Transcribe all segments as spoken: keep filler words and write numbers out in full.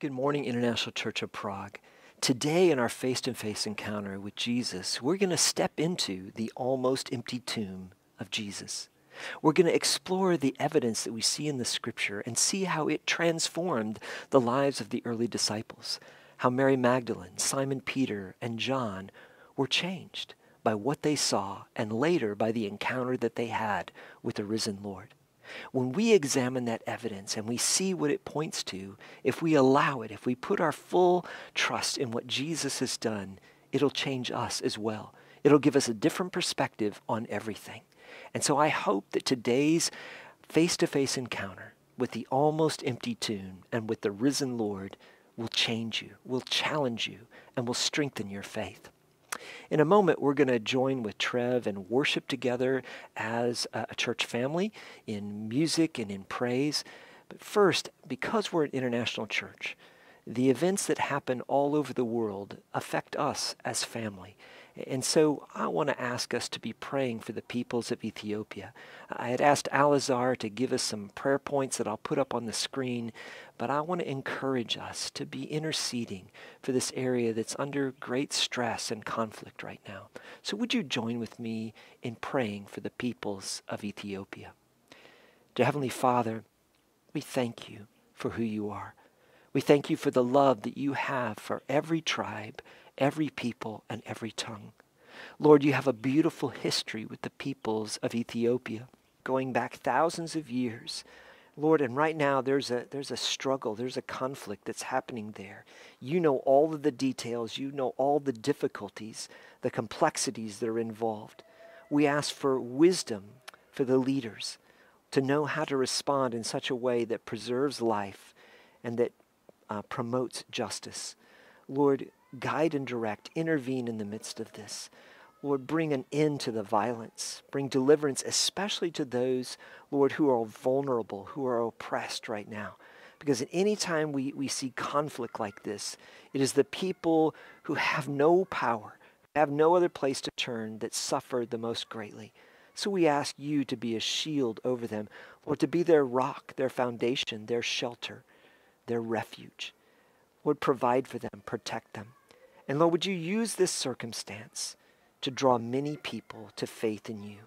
Good morning, International Church of Prague. Today in our face-to-face encounter with Jesus, we're going to step into the almost empty tomb of Jesus. We're going to explore the evidence that we see in the scripture and see how it transformed the lives of the early disciples, how Mary Magdalene, Simon Peter, and John were changed by what they saw and later by the encounter that they had with the risen Lord. When we examine that evidence and we see what it points to, if we allow it, if we put our full trust in what Jesus has done, it'll change us as well. It'll give us a different perspective on everything. And so I hope that today's face-to-face encounter with the almost empty tomb and with the risen Lord will change you, will challenge you, and will strengthen your faith. In a moment, we're going to join with Trev and worship together as a church family in music and in praise. But first, because we're an international church, the events that happen all over the world affect us as family. And so I want to ask us to be praying for the peoples of Ethiopia. I had asked Alazar to give us some prayer points that I'll put up on the screen, but I want to encourage us to be interceding for this area that's under great stress and conflict right now. So would you join with me in praying for the peoples of Ethiopia? Dear Heavenly Father, we thank you for who you are. We thank you for the love that you have for every tribe, every people, and every tongue. Lord, you have a beautiful history with the peoples of Ethiopia, going back thousands of years. Lord, and right now there's a there's a struggle, there's a conflict that's happening there. You know all of the details, you know all the difficulties, the complexities that are involved. We ask for wisdom for the leaders to know how to respond in such a way that preserves life and that uh, promotes justice. Lord, guide and direct, intervene in the midst of this. Lord, bring an end to the violence. Bring deliverance, especially to those, Lord, who are vulnerable, who are oppressed right now. Because at any time we, we see conflict like this, it is the people who have no power, have no other place to turn, that suffer the most greatly. So we ask you to be a shield over them, Lord, to be their rock, their foundation, their shelter, their refuge. Lord, provide for them, protect them. And Lord, would you use this circumstance to draw many people to faith in you?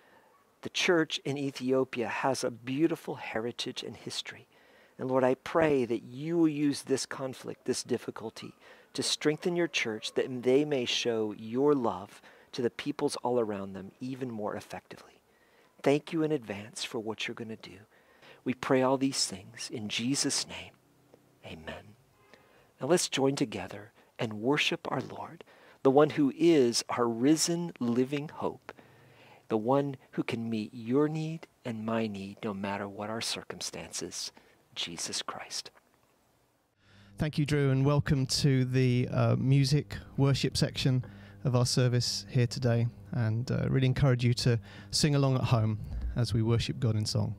The church in Ethiopia has a beautiful heritage and history. And Lord, I pray that you will use this conflict, this difficulty, to strengthen your church, that they may show your love to the peoples all around them even more effectively. Thank you in advance for what you're going to do. We pray all these things in Jesus' name. Amen. Now let's join together and worship our Lord, the one who is our risen, living hope, the one who can meet your need and my need no matter what our circumstances, Jesus Christ. Thank you, Drew, and welcome to the uh, music worship section of our service here today, and uh, really encourage you to sing along at home as we worship God in song.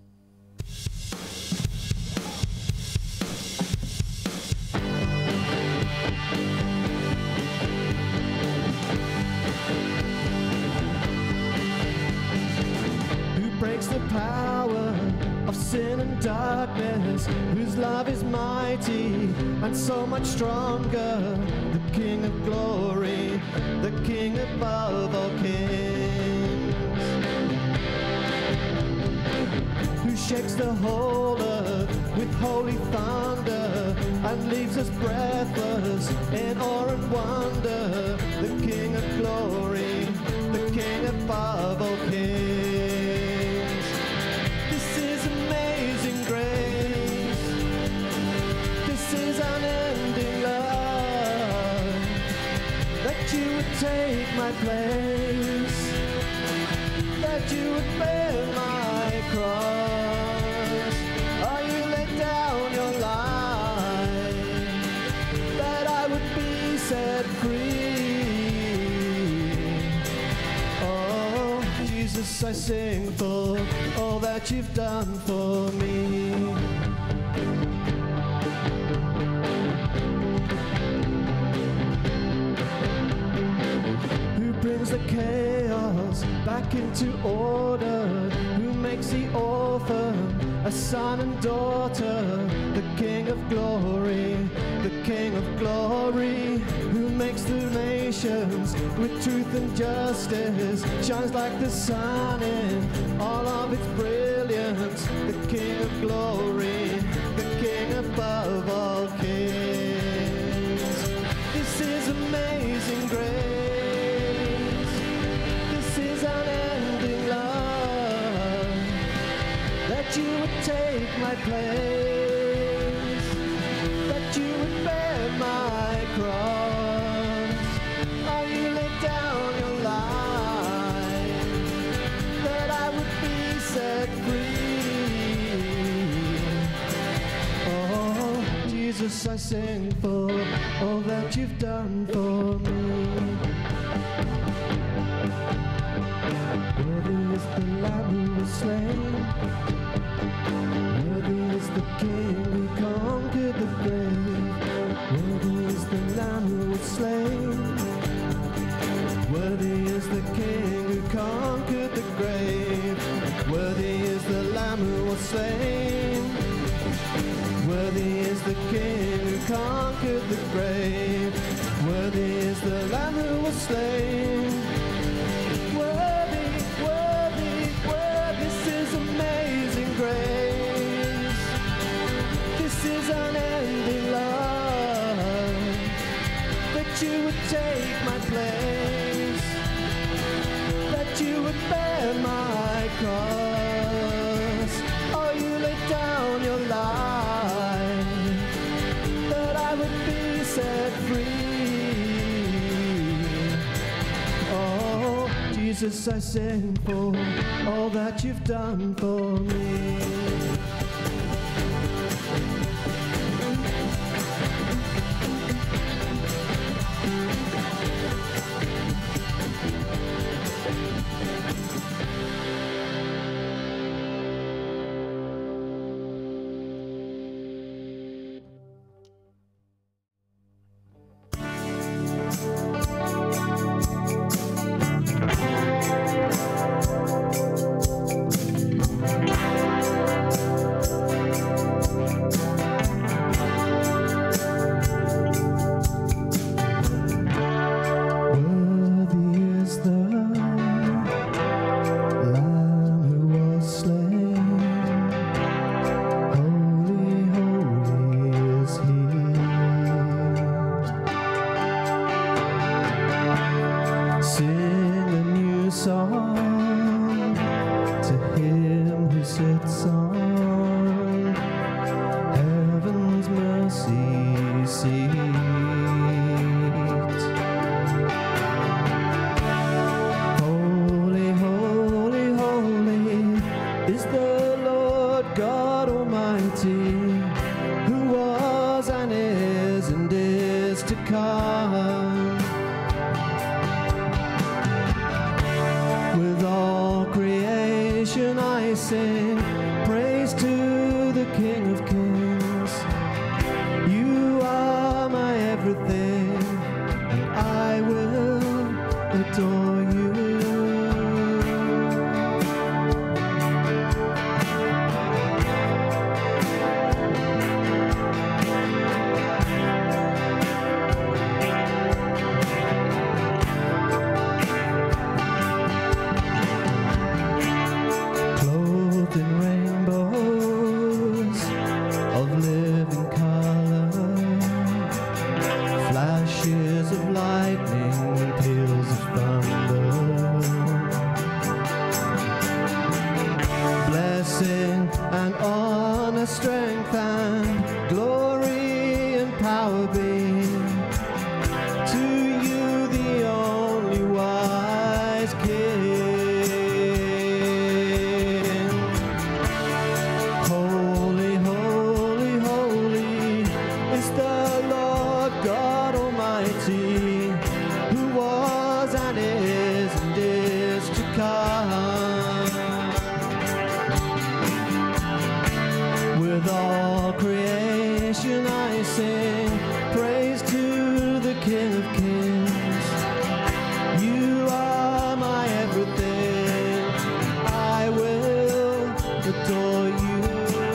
Breaks the power of sin and darkness, whose love is mighty and so much stronger. The King of glory, the King above all kings, who shakes the whole earth with holy thunder and leaves us breathless in awe and wonder. The King of glory, the King above all kings. You would take my place, that you would bear my cross. Oh, you laid down your life, that I would be set free. Oh, Jesus, I sing for all that you've done for me. Brings the chaos back into order, who makes the orphan a son and daughter, the King of glory, the King of glory, who makes the nations with truth and justice, shines like the sun in all of its brilliance, the King of glory, the King above all kings. This is amazing grace, this is unending love, that you would take my place, that you would bear my cross. Oh, you laid down your life, that I would be set free. Oh, Jesus, I sing for all that you've done for me. Worthy is the Lamb who was slain, worthy is the King who conquered the grave, worthy is the Lamb who was slain, worthy is the King who conquered the grave, worthy is the Lamb who was slain, worthy is the King who conquered the grave, worthy is the Lamb who was slain. Worthy, worthy, worthy, this is amazing grace. This is unending love, that you would take my place, that you would bear my cross. Oh, you laid down your life, that I would be set free. Oh, Jesus, I sing for all that you've done for me. Adore you.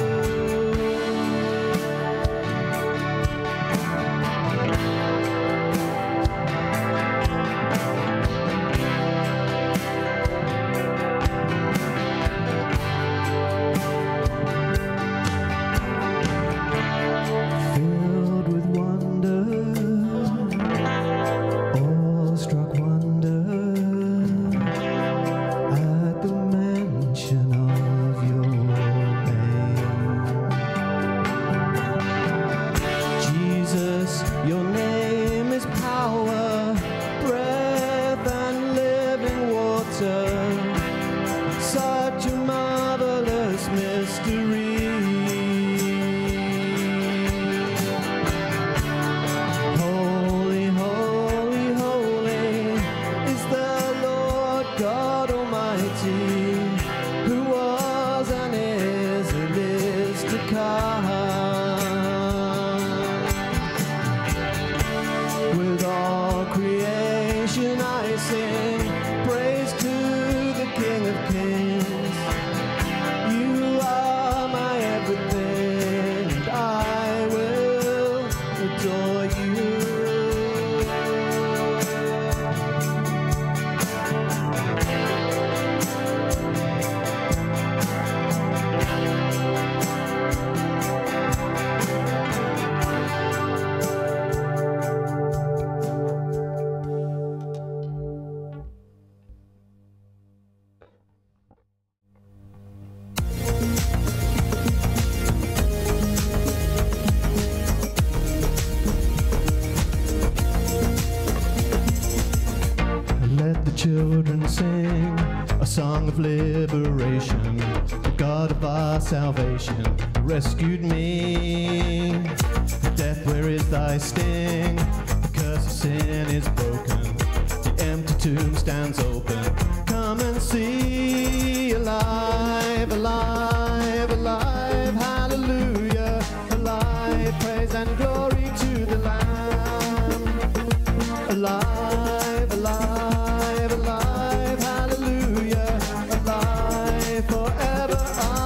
of liberation, the God of our salvation, rescued me. Death, where is thy sting? The curse of sin is broken. The empty tomb stands open. Come and see, alive, alive, alive, hallelujah, alive, praise and glory to the Lamb. Alive, alive, alive, hallelujah, alive forever,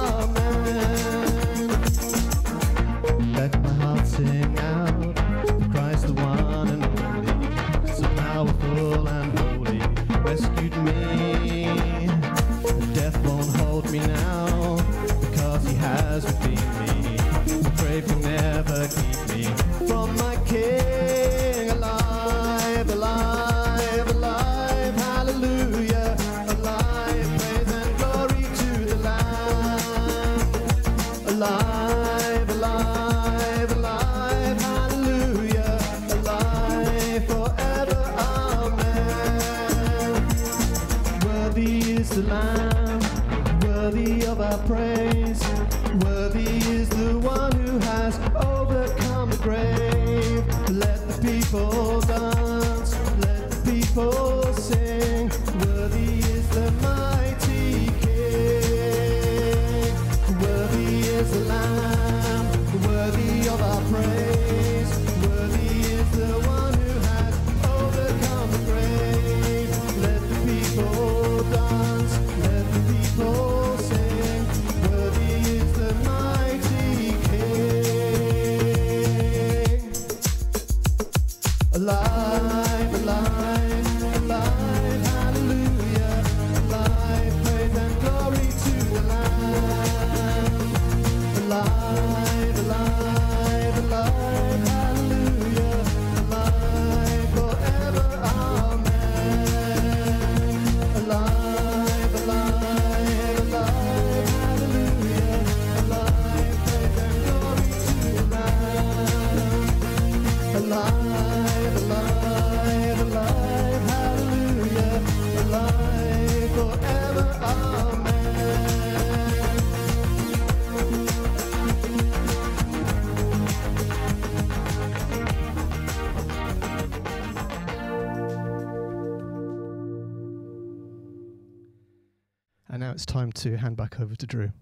amen. Let my heart sing out, Christ the one and only, so powerful and holy, rescued me. Death won't hold me now, because he has redeemed me. The grave can never keep me from my King. Alive, alive, alive, hallelujah, alive, praise and glory to the Lamb. Alive, alive, alive, hallelujah, alive forever, amen. Worthy is the Lamb, worthy of our praise, worthy is the one who has overcome the grave. Let the people dance, let the people sing, worthy is the mighty King. Worthy is the Lamb, worthy of our praise, worthy is the one who has overcome the grave. Let the people dance, let the people sing, worthy is the mighty King. Alive, alive, alive, hallelujah, alive, praise and glory to the Lamb. Alive, alive, alive, hallelujah, alive forever, amen. Alive, alive, alive, hallelujah, alive, praise and glory to the Lamb. Alive, alive, alive, hallelujah, alive forever, amen. And now it's time to hand back over to Drew.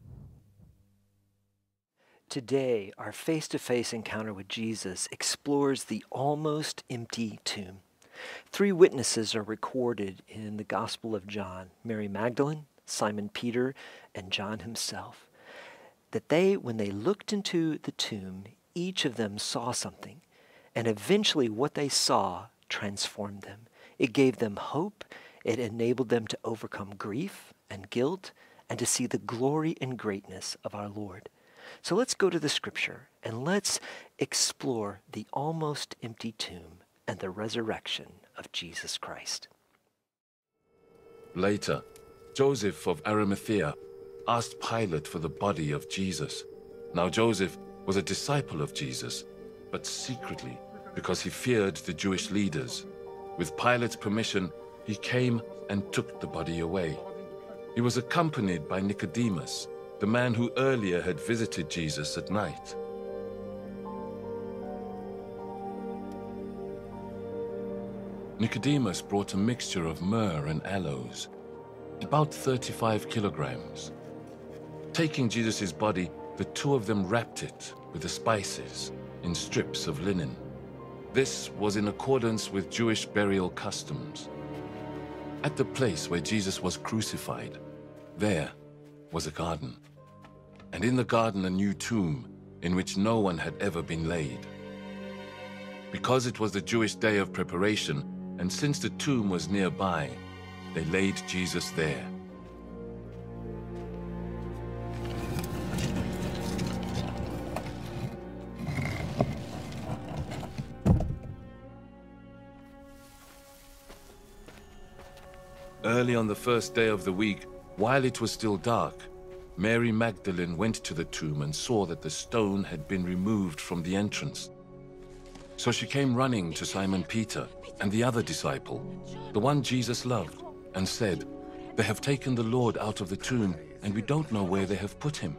Today, our face-to-face encounter with Jesus explores the almost empty tomb. Three witnesses are recorded in the Gospel of John: Mary Magdalene, Simon Peter, and John himself. That they, when they looked into the tomb, each of them saw something, and eventually what they saw transformed them. It gave them hope. It enabled them to overcome grief and guilt and to see the glory and greatness of our Lord. So let's go to the scripture and let's explore the almost empty tomb and the resurrection of Jesus Christ. Later, Joseph of Arimathea asked Pilate for the body of Jesus. Now Joseph was a disciple of Jesus, but secretly, because he feared the Jewish leaders. With Pilate's permission, he came and took the body away. He was accompanied by Nicodemus, the man who earlier had visited Jesus at night. Nicodemus brought a mixture of myrrh and aloes, about thirty-five kilograms. Taking Jesus' body, the two of them wrapped it with the spices in strips of linen. This was in accordance with Jewish burial customs. At the place where Jesus was crucified, there was a garden, and in the garden a new tomb in which no one had ever been laid. Because it was the Jewish day of preparation, and since the tomb was nearby, they laid Jesus there. Early on the first day of the week, while it was still dark, Mary Magdalene went to the tomb and saw that the stone had been removed from the entrance. So she came running to Simon Peter and the other disciple, the one Jesus loved, and said, They have taken the Lord out of the tomb, and we don't know where they have put him."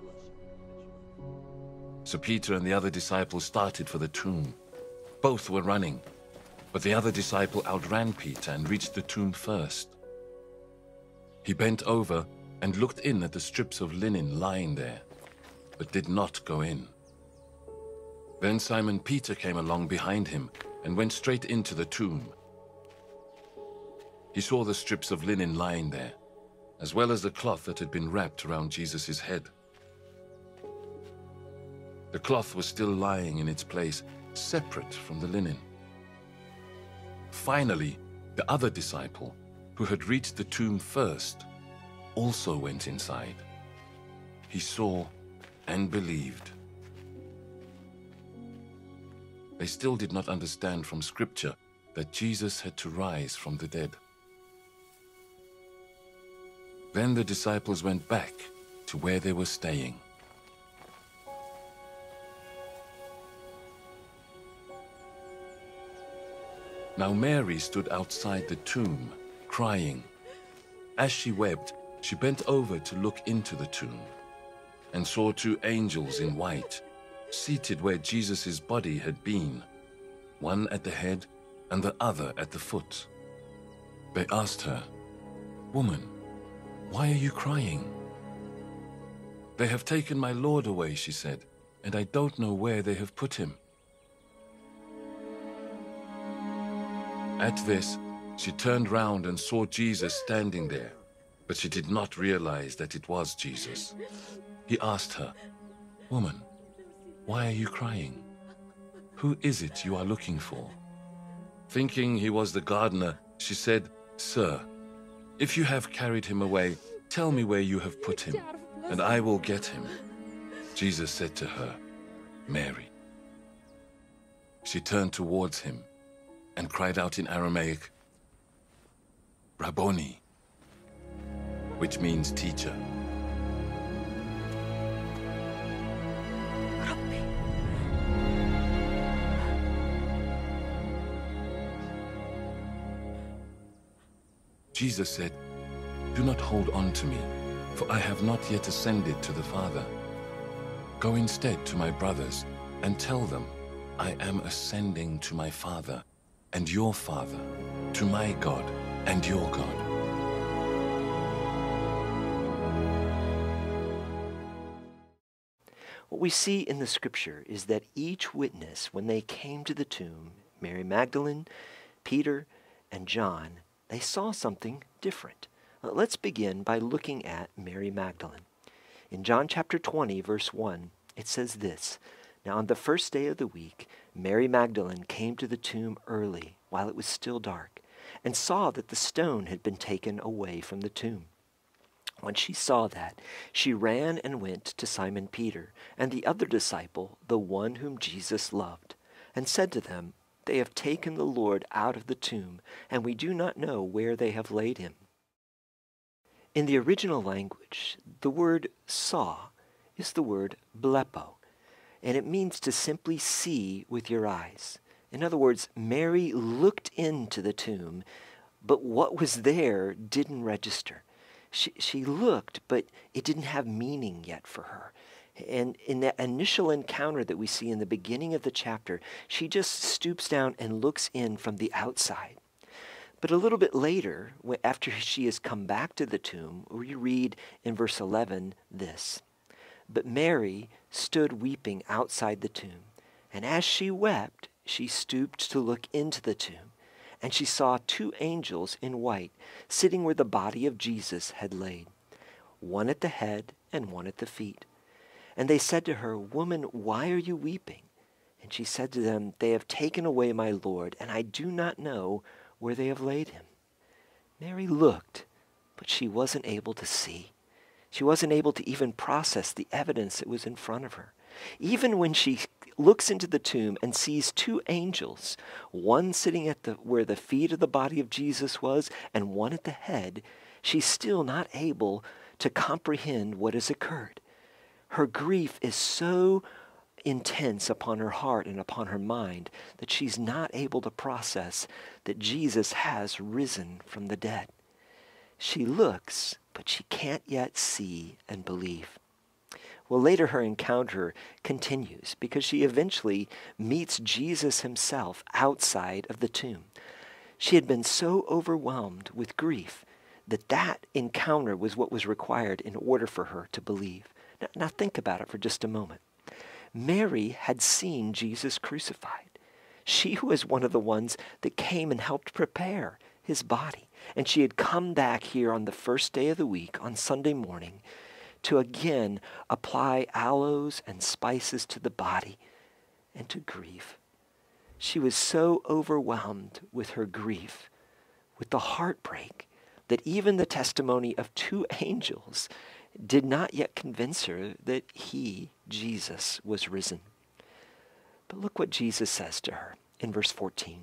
So Peter and the other disciple started for the tomb. Both were running, but the other disciple outran Peter and reached the tomb first. He bent over and looked in at the strips of linen lying there, but did not go in. Then Simon Peter came along behind him and went straight into the tomb. He saw the strips of linen lying there, as well as the cloth that had been wrapped around Jesus' head. The cloth was still lying in its place, separate from the linen. Finally, the other disciple, who had reached the tomb first, also went inside. He saw and believed. They still did not understand from Scripture that Jesus had to rise from the dead. Then the disciples went back to where they were staying. Now Mary stood outside the tomb, crying. As she wept, she bent over to look into the tomb, and saw two angels in white, seated where Jesus' body had been, one at the head and the other at the foot. They asked her, "Woman, why are you crying?" "They have taken my Lord away," she said, "and I don't know where they have put him." At this, she turned round and saw Jesus standing there, but she did not realize that it was Jesus. He asked her, "Woman, why are you crying? Who is it you are looking for?" Thinking he was the gardener, she said, "Sir, if you have carried him away, tell me where you have put him, and I will get him." Jesus said to her, "Mary." She turned towards him and cried out in Aramaic, "Rabboni," which means teacher. Jesus said, "Do not hold on to me, for I have not yet ascended to the Father. Go instead to my brothers and tell them, I am ascending to my Father and your Father, to my God and your God." What we see in the Scripture is that each witness, when they came to the tomb, Mary Magdalene, Peter, and John, they saw something different. Uh, Let's begin by looking at Mary Magdalene. In John chapter twenty, verse one, it says this, "Now on the first day of the week, Mary Magdalene came to the tomb early, while it was still dark, and saw that the stone had been taken away from the tomb. When she saw that, she ran and went to Simon Peter and the other disciple, the one whom Jesus loved, and said to them, 'They have taken the Lord out of the tomb, and we do not know where they have laid him.'" In the original language, the word saw is the word blepo, and it means to simply see with your eyes. In other words, Mary looked into the tomb, but what was there didn't register. She, she looked, but it didn't have meaning yet for her. And in that initial encounter that we see in the beginning of the chapter, she just stoops down and looks in from the outside. But a little bit later, after she has come back to the tomb, we read in verse eleven this, "But Mary stood weeping outside the tomb, and as she wept, she stooped to look into the tomb, and she saw two angels in white sitting where the body of Jesus had laid, one at the head and one at the feet. And they said to her, 'Woman, why are you weeping?' And she said to them, 'They have taken away my Lord, and I do not know where they have laid him.'" Mary looked, but she wasn't able to see. She wasn't able to even process the evidence that was in front of her. Even when she looks into the tomb and sees two angels, one sitting at the where the feet of the body of Jesus was and one at the head, she's still not able to comprehend what has occurred. Her grief is so intense upon her heart and upon her mind that she's not able to process that Jesus has risen from the dead. She looks, but she can't yet see and believe. Well, later her encounter continues because she eventually meets Jesus himself outside of the tomb. She had been so overwhelmed with grief that that encounter was what was required in order for her to believe. Now, now think about it for just a moment. Mary had seen Jesus crucified. She was one of the ones that came and helped prepare his body. And she had come back here on the first day of the week, on Sunday morning, to again apply aloes and spices to the body and to grieve. She was so overwhelmed with her grief, with the heartbreak, that even the testimony of two angels did not yet convince her that he, Jesus, was risen. But look what Jesus says to her in verse fourteen.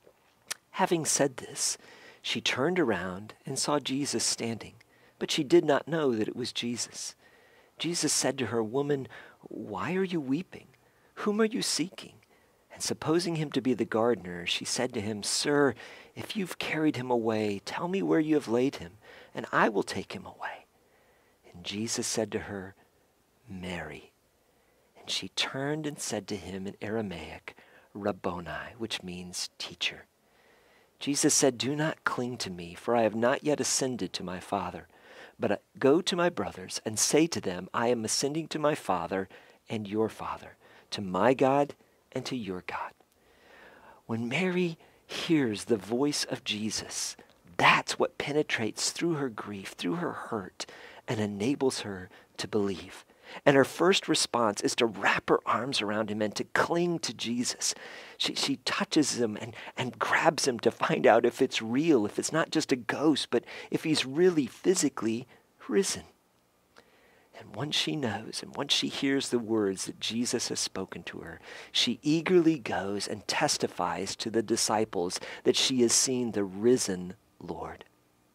Having said this, she turned around and saw Jesus standing, but she did not know that it was Jesus. Jesus said to her, "Woman, why are you weeping? Whom are you seeking?" And supposing him to be the gardener, she said to him, "Sir, if you've carried him away, tell me where you have laid him, and I will take him away." And Jesus said to her, "Mary." And she turned and said to him in Aramaic, "Rabboni," which means teacher. Jesus said, "Do not cling to me, for I have not yet ascended to my Father. But go to my brothers and say to them, I am ascending to my Father and your Father, to my God and to your God." When Mary hears the voice of Jesus, that's what penetrates through her grief, through her hurt, and enables her to believe. And her first response is to wrap her arms around him and to cling to Jesus. She, she touches him and, and grabs him to find out if it's real, if it's not just a ghost, but if he's really physically risen. And once she knows, and once she hears the words that Jesus has spoken to her, she eagerly goes and testifies to the disciples that she has seen the risen Lord.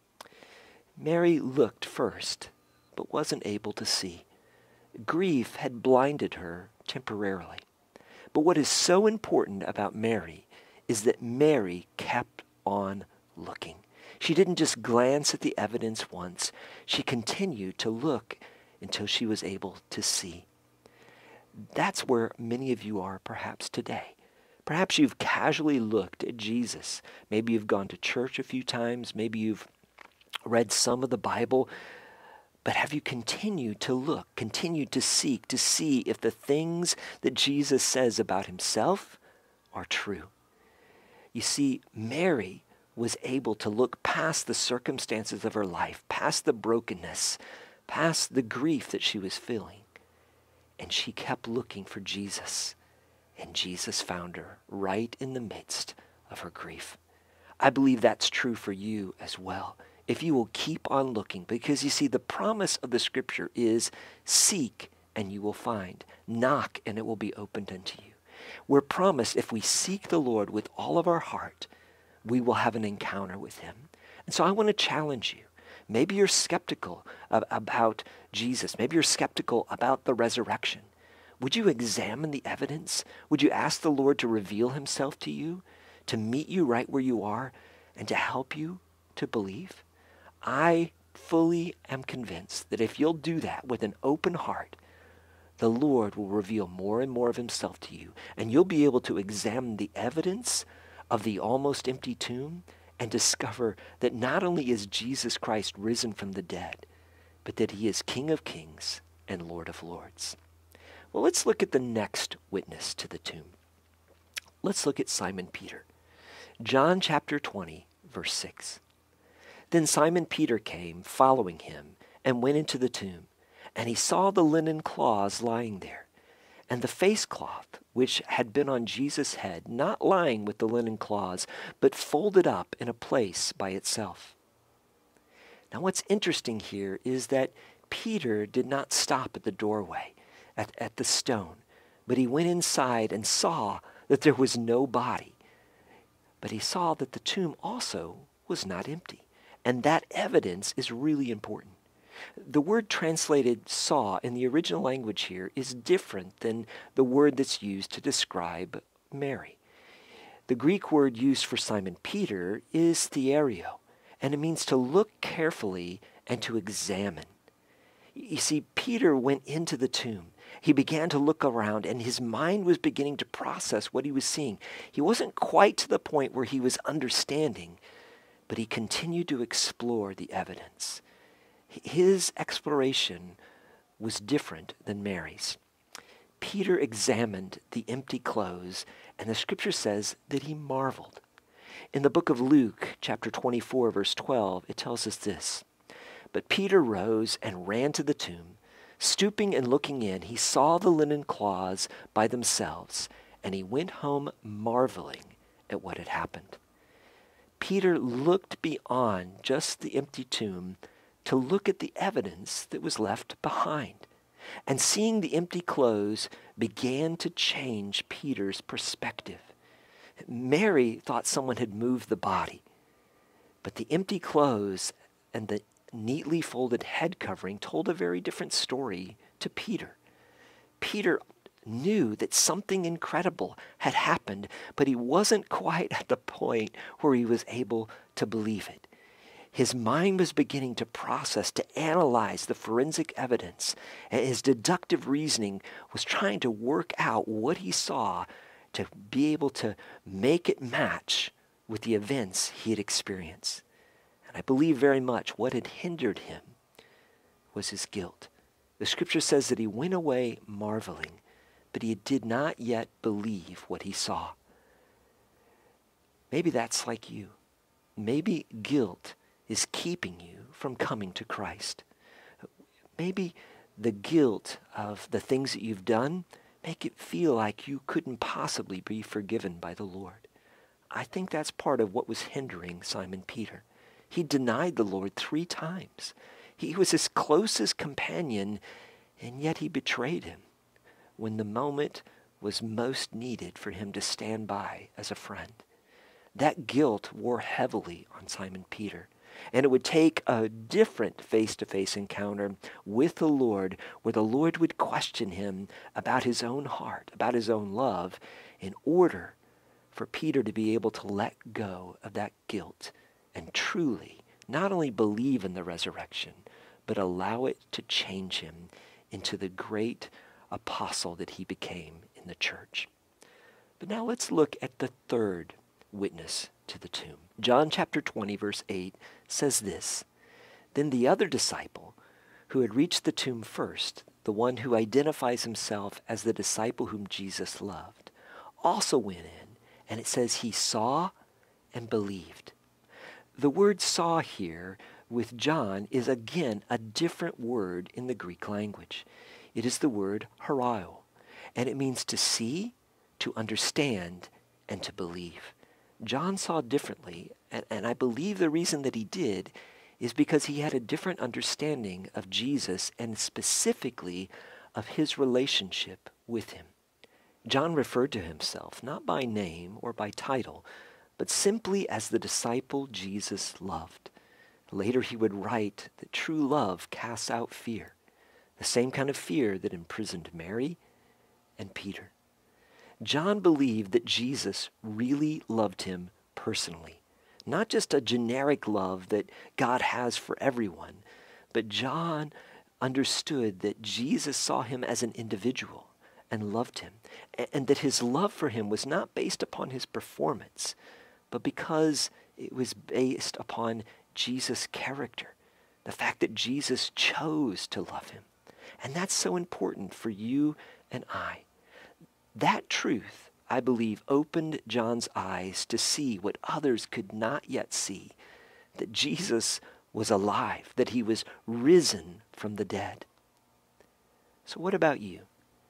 Mary looked first, but wasn't able to see. Grief had blinded her temporarily. But what is so important about Mary is that Mary kept on looking. She didn't just glance at the evidence once. She continued to look until she was able to see. That's where many of you are perhaps today. Perhaps you've casually looked at Jesus. Maybe you've gone to church a few times. Maybe you've read some of the Bible. But have you continued to look, continued to seek, to see if the things that Jesus says about himself are true? You see, Mary was able to look past the circumstances of her life, past the brokenness, past the grief that she was feeling. And she kept looking for Jesus. And Jesus found her right in the midst of her grief. I believe that's true for you as well, if you will keep on looking. Because you see, the promise of the scripture is seek and you will find. Knock and it will be opened unto you. We're promised if we seek the Lord with all of our heart, we will have an encounter with him. And so I want to challenge you. Maybe you're skeptical of, about Jesus. Maybe you're skeptical about the resurrection. Would you examine the evidence? Would you ask the Lord to reveal himself to you, to meet you right where you are, and to help you to believe? I fully am convinced that if you'll do that with an open heart, the Lord will reveal more and more of himself to you, and you'll be able to examine the evidence of the almost empty tomb and discover that not only is Jesus Christ risen from the dead, but that he is King of Kings and Lord of Lords. Well, let's look at the next witness to the tomb. Let's look at Simon Peter. John chapter twenty, verse six. Then Simon Peter came, following him, and went into the tomb. And he saw the linen cloths lying there, and the face cloth which had been on Jesus' head, not lying with the linen cloths, but folded up in a place by itself. Now what's interesting here is that Peter did not stop at the doorway, at, at the stone, but he went inside and saw that there was no body. But he saw that the tomb also was not empty. And that evidence is really important. The word translated saw in the original language here is different than the word that's used to describe Mary. The Greek word used for Simon Peter is theario, and it means to look carefully and to examine. You see, Peter went into the tomb. He began to look around, and his mind was beginning to process what he was seeing. He wasn't quite to the point where he was understanding, but he continued to explore the evidence. His exploration was different than Mary's. Peter examined the empty clothes, and the scripture says that he marveled. In the book of Luke, chapter twenty-four, verse twelve, it tells us this. But Peter rose and ran to the tomb. Stooping and looking in, he saw the linen cloths by themselves, and he went home marveling at what had happened. Peter looked beyond just the empty tomb to look at the evidence that was left behind. And seeing the empty clothes began to change Peter's perspective. Mary thought someone had moved the body, but the empty clothes and the neatly folded head covering told a very different story to Peter. Peter knew that something incredible had happened, but he wasn't quite at the point where he was able to believe it. His mind was beginning to process, to analyze the forensic evidence, and his deductive reasoning was trying to work out what he saw to be able to make it match with the events he had experienced. And I believe very much what had hindered him was his guilt. The scripture says that he went away marveling, but he did not yet believe what he saw. Maybe that's like you. Maybe guilt is keeping you from coming to Christ. Maybe the guilt of the things that you've done make it feel like you couldn't possibly be forgiven by the Lord. I think that's part of what was hindering Simon Peter. He denied the Lord three times. He was his closest companion, and yet he betrayed him when the moment was most needed for him to stand by as a friend. That guilt wore heavily on Simon Peter. And it would take a different face-to-face encounter with the Lord where the Lord would question him about his own heart, about his own love, in order for Peter to be able to let go of that guilt and truly not only believe in the resurrection, but allow it to change him into the great apostle that he became in the church. But now let's look at the third witness to the tomb. John chapter twenty, verse eight says this, Then the other disciple who had reached the tomb first, the one who identifies himself as the disciple whom Jesus loved, also went in, and it says he saw and believed. The word saw here with John is again a different word in the Greek language. It is the word hairao, and it means to see, to understand, and to believe. John saw differently, and, and I believe the reason that he did is because he had a different understanding of Jesus and specifically of his relationship with him. John referred to himself not by name or by title, but simply as the disciple Jesus loved. Later he would write that true love casts out fear, the same kind of fear that imprisoned Mary and Peter. John believed that Jesus really loved him personally, not just a generic love that God has for everyone, but John understood that Jesus saw him as an individual and loved him, and that his love for him was not based upon his performance, but because it was based upon Jesus' character, the fact that Jesus chose to love him. And that's so important for you and I. That truth, I believe, opened John's eyes to see what others could not yet see, that Jesus was alive, that he was risen from the dead. So what about you?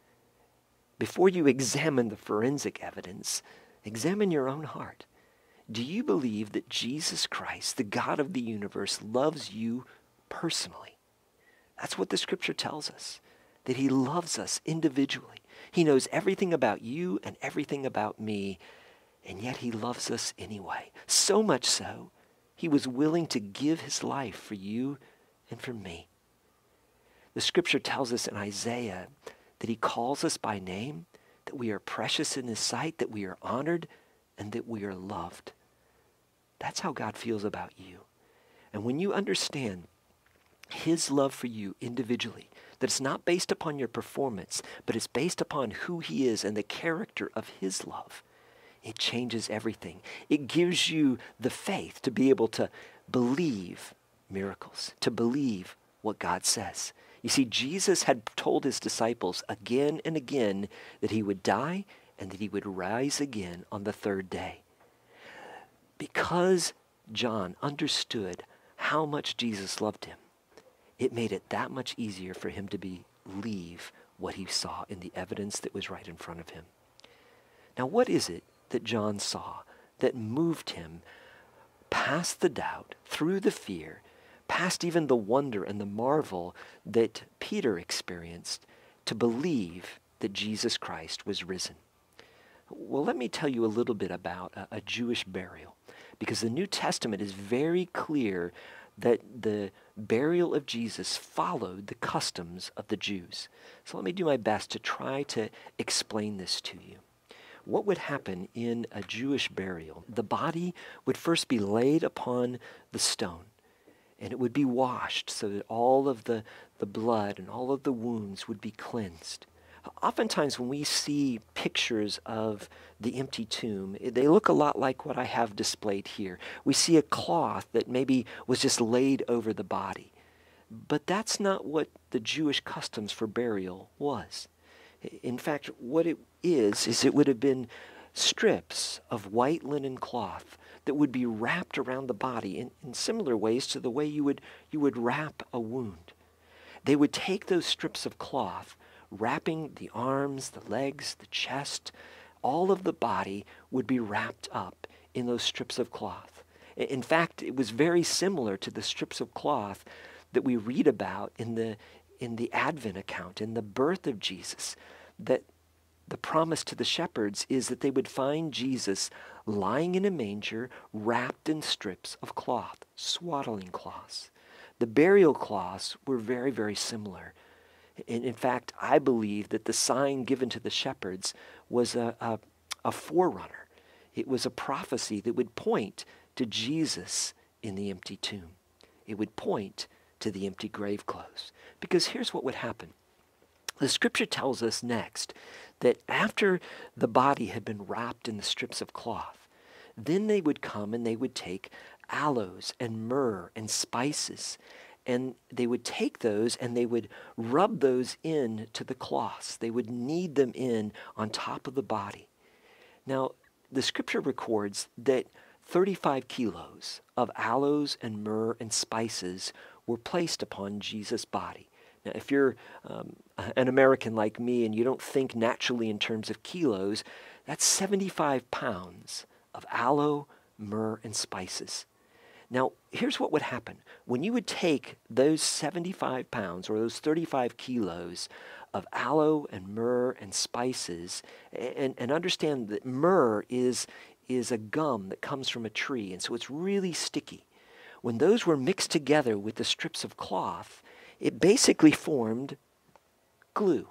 Before you examine the forensic evidence, examine your own heart. Do you believe that Jesus Christ, the God of the universe, loves you personally? That's what the scripture tells us, that he loves us individually. He knows everything about you and everything about me, and yet he loves us anyway. So much so, he was willing to give his life for you and for me. The scripture tells us in Isaiah that he calls us by name, that we are precious in his sight, that we are honored, and that we are loved. That's how God feels about you. And when you understand his love for you individually, that it's not based upon your performance, but it's based upon who he is and the character of his love, it changes everything. It gives you the faith to be able to believe miracles, to believe what God says. You see, Jesus had told his disciples again and again that he would die and that he would rise again on the third day. Because John understood how much Jesus loved him, it made it that much easier for him to believe what he saw in the evidence that was right in front of him. Now, what is it that John saw that moved him past the doubt, through the fear, past even the wonder and the marvel that Peter experienced, to believe that Jesus Christ was risen? Well, let me tell you a little bit about a, a Jewish burial, because the New Testament is very clear that the burial of Jesus followed the customs of the Jews. So let me do my best to try to explain this to you. What would happen in a Jewish burial? The body would first be laid upon the stone, and it would be washed so that all of the, the blood and all of the wounds would be cleansed. Oftentimes when we see pictures of the empty tomb, they look a lot like what I have displayed here. We see a cloth that maybe was just laid over the body. But that's not what the Jewish customs for burial was. In fact, what it is, is it would have been strips of white linen cloth that would be wrapped around the body in, in similar ways to the way you would, you would wrap a wound. They would take those strips of cloth, wrapping the arms, the legs, the chest, all of the body would be wrapped up in those strips of cloth. In fact, it was very similar to the strips of cloth that we read about in the, in the Advent account, in the birth of Jesus, that the promise to the shepherds is that they would find Jesus lying in a manger, wrapped in strips of cloth, swaddling cloths. The burial cloths were very, very similar. In, in fact, I believe that the sign given to the shepherds was a, a, a forerunner. It was a prophecy that would point to Jesus in the empty tomb. It would point to the empty grave clothes. Because here's what would happen. The scripture tells us next that after the body had been wrapped in the strips of cloth, then they would come and they would take aloes and myrrh and spices, and they would take those and they would rub those in to the cloths. They would knead them in on top of the body. Now, the scripture records that thirty-five kilos of aloes and myrrh and spices were placed upon Jesus' body. Now, if you're um, an American like me and you don't think naturally in terms of kilos, that's seventy-five pounds of aloe, myrrh, and spices. Now, here's what would happen. When you would take those seventy-five pounds or those thirty-five kilos of aloe and myrrh and spices, and, and understand that myrrh is, is a gum that comes from a tree, and so it's really sticky. When those were mixed together with the strips of cloth, it basically formed glue.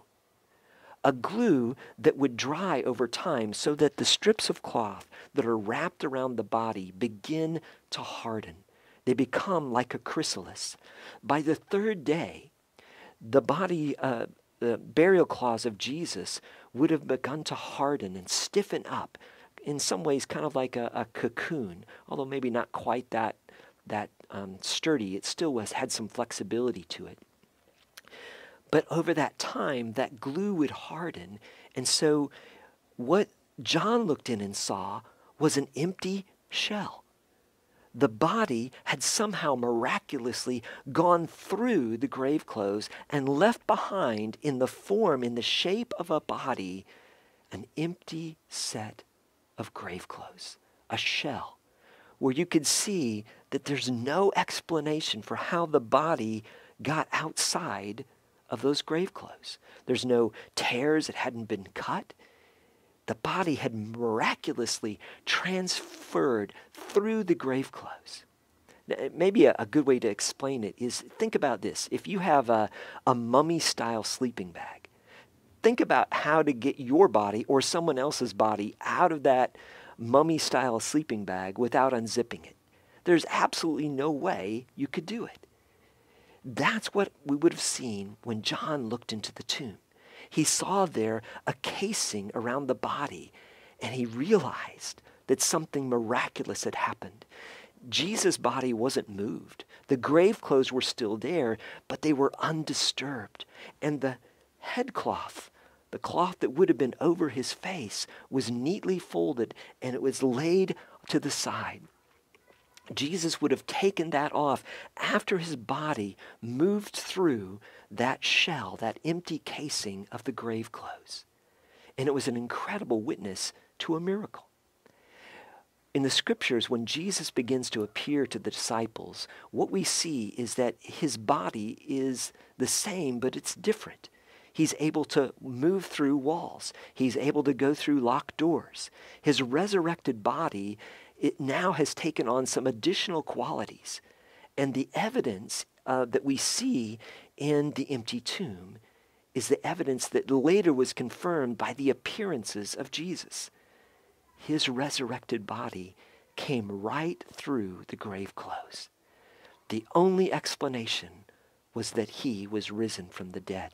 A glue that would dry over time so that the strips of cloth that are wrapped around the body begin to harden. They become like a chrysalis. By the third day, the body, uh, the burial cloths of Jesus would have begun to harden and stiffen up, in some ways kind of like a, a cocoon, although maybe not quite that, that um, sturdy. It still was, had some flexibility to it. But over that time, that glue would harden. And so what John looked in and saw was an empty shell. The body had somehow miraculously gone through the grave clothes and left behind in the form, in the shape of a body, an empty set of grave clothes, a shell, where you could see that there's no explanation for how the body got outside of those grave clothes. There's no tears that hadn't been cut. The body had miraculously transferred through the grave clothes. Now, maybe a, a good way to explain it is, think about this. If you have a, a mummy-style sleeping bag, think about how to get your body or someone else's body out of that mummy-style sleeping bag without unzipping it. There's absolutely no way you could do it. That's what we would have seen when John looked into the tomb. He saw there a casing around the body, and he realized that something miraculous had happened. Jesus' body wasn't moved. The grave clothes were still there, but they were undisturbed. And the headcloth, the cloth that would have been over his face, was neatly folded, and it was laid to the side. Jesus would have taken that off after his body moved through that shell, that empty casing of the grave clothes. And it was an incredible witness to a miracle. In the scriptures, when Jesus begins to appear to the disciples, what we see is that his body is the same, but it's different. He's able to move through walls. He's able to go through locked doors. His resurrected body, it now has taken on some additional qualities. And the evidence uh, that we see in the empty tomb is the evidence that later was confirmed by the appearances of Jesus. His resurrected body came right through the grave clothes. The only explanation was that he was risen from the dead.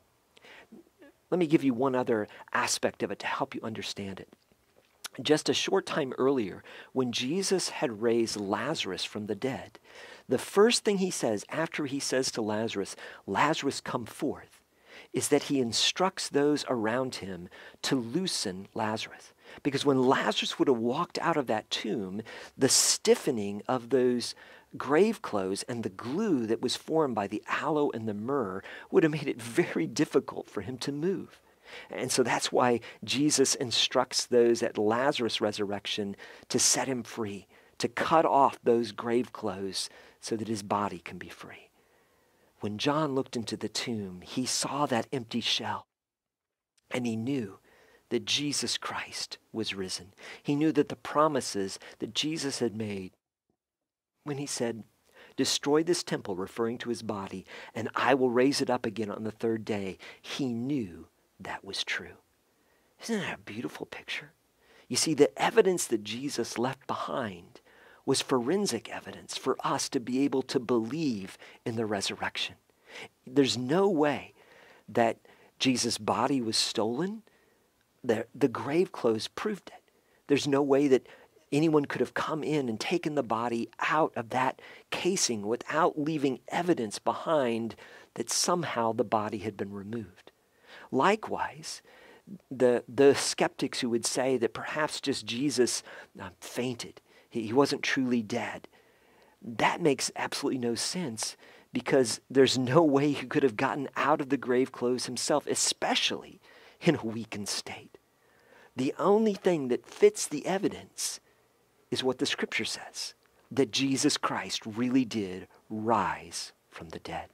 Let me give you one other aspect of it to help you understand it. Just a short time earlier, when Jesus had raised Lazarus from the dead, the first thing he says after he says to Lazarus, "Lazarus, come forth," is that he instructs those around him to loosen Lazarus. Because when Lazarus would have walked out of that tomb, the stiffening of those grave clothes and the glue that was formed by the aloe and the myrrh would have made it very difficult for him to move. And so that's why Jesus instructs those at Lazarus' resurrection to set him free, to cut off those grave clothes so that his body can be free. When John looked into the tomb, he saw that empty shell, and he knew that Jesus Christ was risen. He knew that the promises that Jesus had made when he said, "Destroy this temple," referring to his body, "and I will raise it up again on the third day," he knew that was true. Isn't that a beautiful picture? You see, the evidence that Jesus left behind was forensic evidence for us to be able to believe in the resurrection. There's no way that Jesus' body was stolen. The, the grave clothes proved it. There's no way that anyone could have come in and taken the body out of that casing without leaving evidence behind that somehow the body had been removed. Likewise, the, the skeptics who would say that perhaps just Jesus uh, fainted, he, he wasn't truly dead, that makes absolutely no sense, because there's no way he could have gotten out of the grave clothes himself, especially in a weakened state. The only thing that fits the evidence is what the scripture says, that Jesus Christ really did rise from the dead.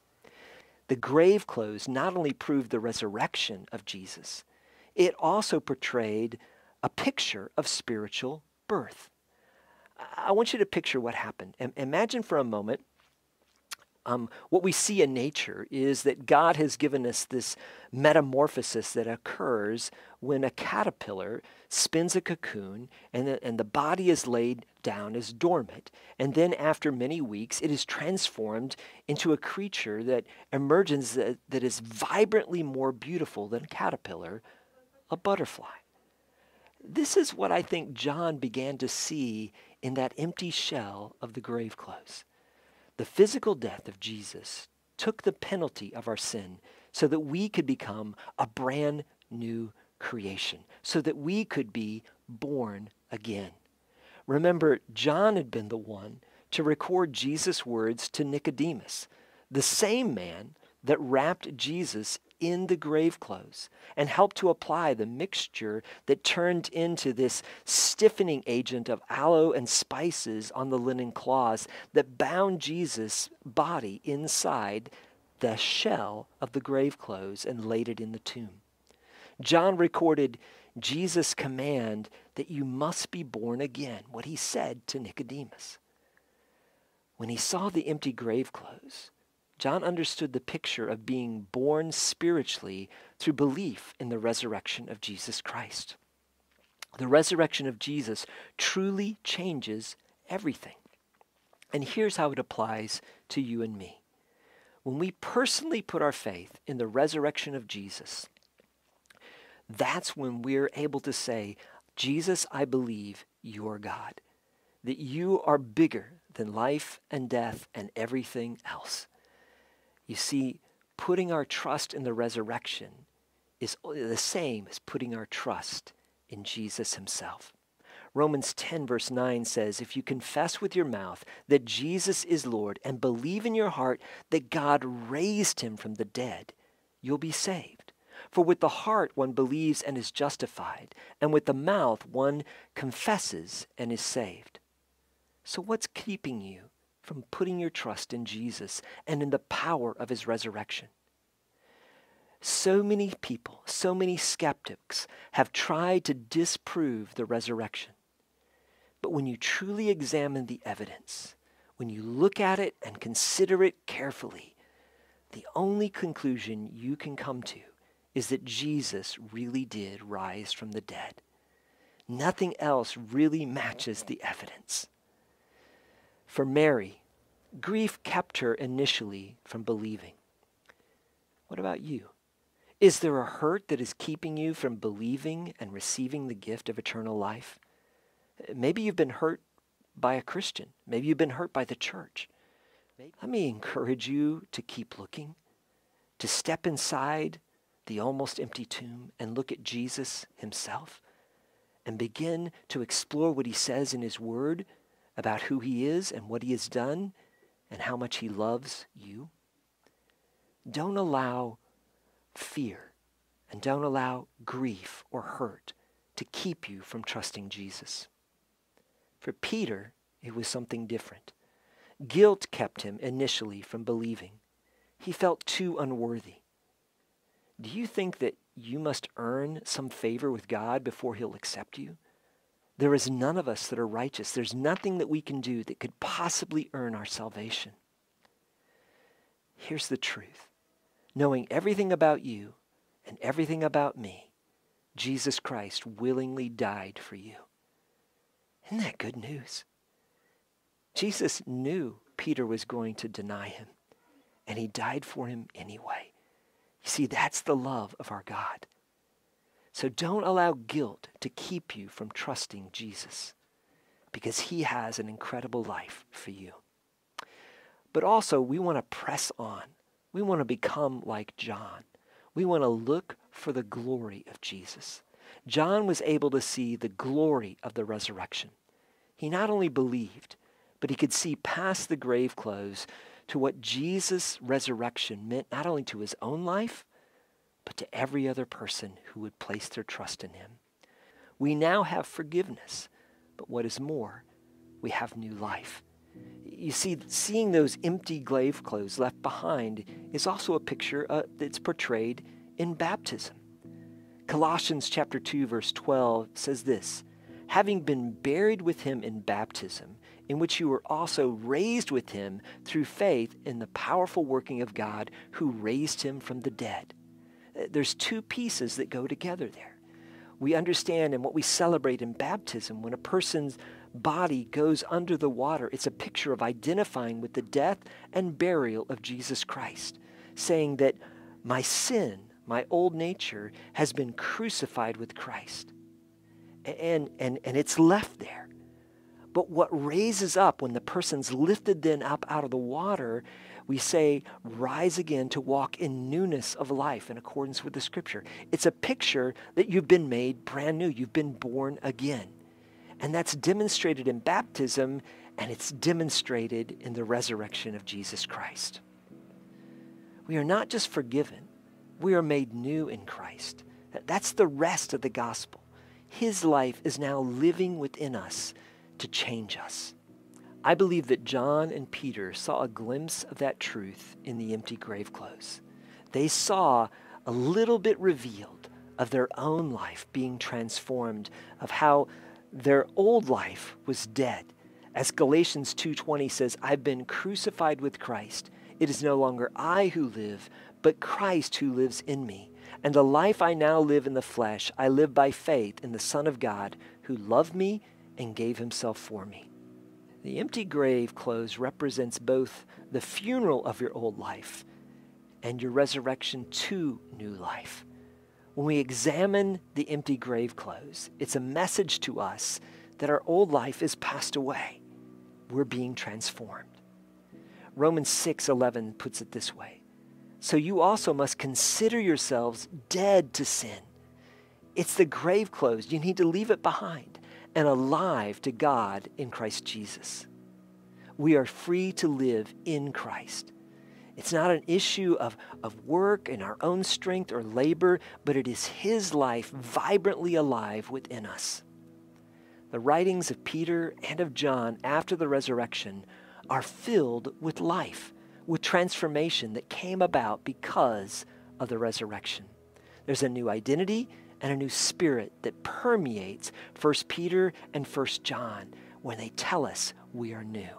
The grave clothes not only proved the resurrection of Jesus, it also portrayed a picture of spiritual birth. I want you to picture what happened. Imagine for a moment, um, what we see in nature is that God has given us this metamorphosis that occurs when a caterpillar spins a cocoon and the, and the body is laid down as dormant. And then after many weeks, it is transformed into a creature that emerges that, that is vibrantly more beautiful than a caterpillar, a butterfly. This is what I think John began to see in that empty shell of the grave clothes. The physical death of Jesus took the penalty of our sin so that we could become a brand new creation, so that we could be born again. Remember, John had been the one to record Jesus' words to Nicodemus, the same man that wrapped Jesus in the grave clothes and helped to apply the mixture that turned into this stiffening agent of aloe and spices on the linen cloths that bound Jesus' body inside the shell of the grave clothes and laid it in the tomb. John recorded Jesus' command that you must be born again, what he said to Nicodemus. When he saw the empty grave clothes, John understood the picture of being born spiritually through belief in the resurrection of Jesus Christ. The resurrection of Jesus truly changes everything. And here's how it applies to you and me. When we personally put our faith in the resurrection of Jesus, that's when we're able to say, Jesus, I believe you are God, that you are bigger than life and death and everything else. You see, putting our trust in the resurrection is the same as putting our trust in Jesus himself. Romans ten verse nine says, if you confess with your mouth that Jesus is Lord and believe in your heart that God raised him from the dead, you'll be saved. For with the heart one believes and is justified, and with the mouth one confesses and is saved. So what's keeping you from putting your trust in Jesus and in the power of his resurrection? So many people, so many skeptics have tried to disprove the resurrection. But when you truly examine the evidence, when you look at it and consider it carefully, the only conclusion you can come to is that Jesus really did rise from the dead. Nothing else really matches the evidence. For Mary, grief kept her initially from believing. What about you? Is there a hurt that is keeping you from believing and receiving the gift of eternal life? Maybe you've been hurt by a Christian. Maybe you've been hurt by the church. Let me encourage you to keep looking, to step inside the almost empty tomb and look at Jesus himself and begin to explore what he says in his word about who he is and what he has done and how much he loves you. Don't allow fear and don't allow grief or hurt to keep you from trusting Jesus. For Peter, it was something different. Guilt kept him initially from believing. He felt too unworthy. Do you think that you must earn some favor with God before he'll accept you? There is none of us that are righteous. There's nothing that we can do that could possibly earn our salvation. Here's the truth. Knowing everything about you and everything about me, Jesus Christ willingly died for you. Isn't that good news? Jesus knew Peter was going to deny him, and he died for him anyway. You see, that's the love of our God. So don't allow guilt to keep you from trusting Jesus, because he has an incredible life for you. But also, we want to press on. We want to become like John. We want to look for the glory of Jesus. John was able to see the glory of the resurrection. He not only believed, but he could see past the grave clothes to what Jesus' resurrection meant not only to his own life, but to every other person who would place their trust in him. We now have forgiveness, but what is more, we have new life. You see, seeing those empty grave clothes left behind is also a picture uh, that's portrayed in baptism. Colossians chapter two, verse twelve says this, having been buried with him in baptism, in which you were also raised with him through faith in the powerful working of God who raised him from the dead. There's two pieces that go together there. We understand and what we celebrate in baptism, when a person's body goes under the water, it's a picture of identifying with the death and burial of Jesus Christ, saying that my sin, my old nature, has been crucified with Christ. And, and, and it's left there. But what raises up when the person's lifted then up out of the water, we say, rise again to walk in newness of life in accordance with the scripture. It's a picture that you've been made brand new. You've been born again. And that's demonstrated in baptism, and it's demonstrated in the resurrection of Jesus Christ. We are not just forgiven. We are made new in Christ. That's the rest of the gospel. His life is now living within us to change us. I believe that John and Peter saw a glimpse of that truth in the empty grave clothes. They saw a little bit revealed of their own life being transformed, of how their old life was dead. As Galatians two twenty says, I've been crucified with Christ. It is no longer I who live, but Christ who lives in me. And the life I now live in the flesh, I live by faith in the Son of God who loved me and gave himself for me. The empty grave clothes represents both the funeral of your old life and your resurrection to new life. When we examine the empty grave clothes, it's a message to us that our old life is passed away. We're being transformed. Romans six eleven puts it this way. So you also must consider yourselves dead to sin. It's the grave clothes. You need to leave it behind and alive to God in Christ Jesus. We are free to live in Christ. It's not an issue of, of work and our own strength or labor, but it is His life vibrantly alive within us. The writings of Peter and of John after the resurrection are filled with life, with transformation that came about because of the resurrection. There's a new identity and a new spirit that permeates First Peter and First John when they tell us we are new.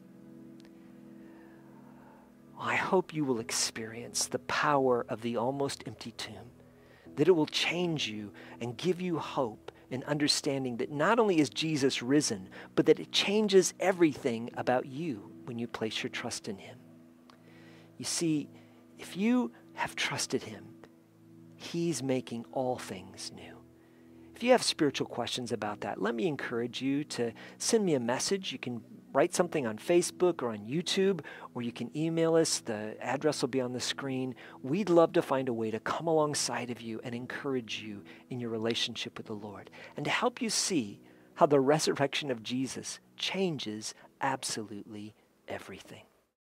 I hope you will experience the power of the almost empty tomb, that it will change you and give you hope and understanding that not only is Jesus risen, but that it changes everything about you when you place your trust in Him. You see, if you have trusted Him, He's making all things new. If you have spiritual questions about that, let me encourage you to send me a message. You can write something on Facebook or on YouTube, or you can email us. The address will be on the screen. We'd love to find a way to come alongside of you and encourage you in your relationship with the Lord, and to help you see how the resurrection of Jesus changes absolutely everything.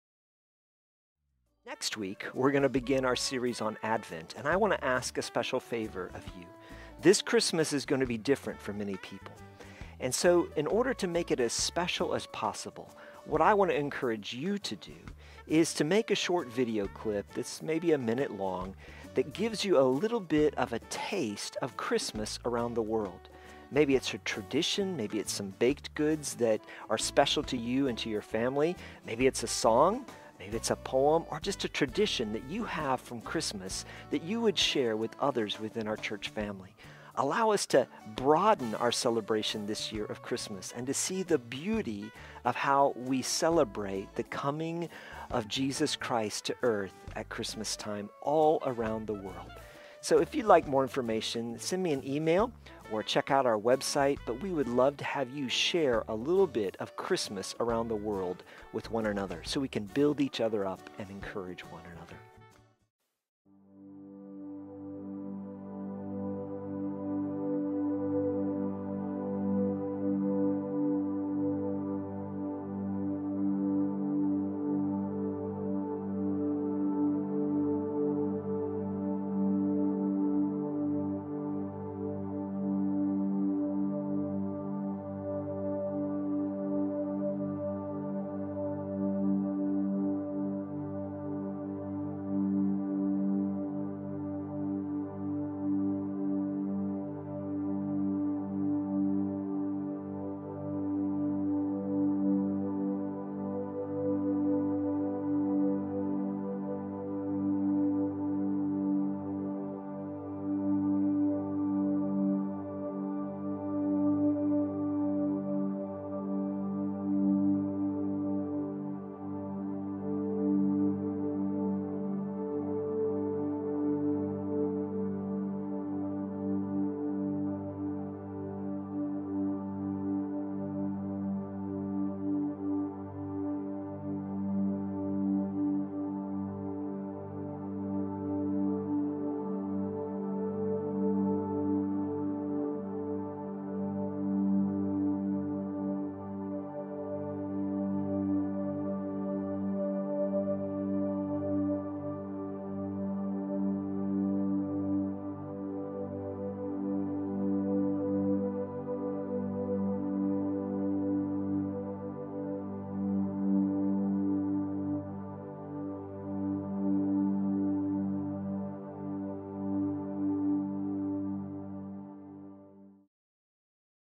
Next week, we're going to begin our series on Advent, and I want to ask a special favor of you. This Christmas is going to be different for many people. And so in order to make it as special as possible, what I want to encourage you to do is to make a short video clip that's maybe a minute long that gives you a little bit of a taste of Christmas around the world. Maybe it's a tradition, maybe it's some baked goods that are special to you and to your family, maybe it's a song, maybe it's a poem, or just a tradition that you have from Christmas that you would share with others within our church family. Allow us to broaden our celebration this year of Christmas and to see the beauty of how we celebrate the coming of Jesus Christ to earth at Christmas time all around the world. So if you'd like more information, send me an email or check out our website, but we would love to have you share a little bit of Christmas around the world with one another so we can build each other up and encourage one another.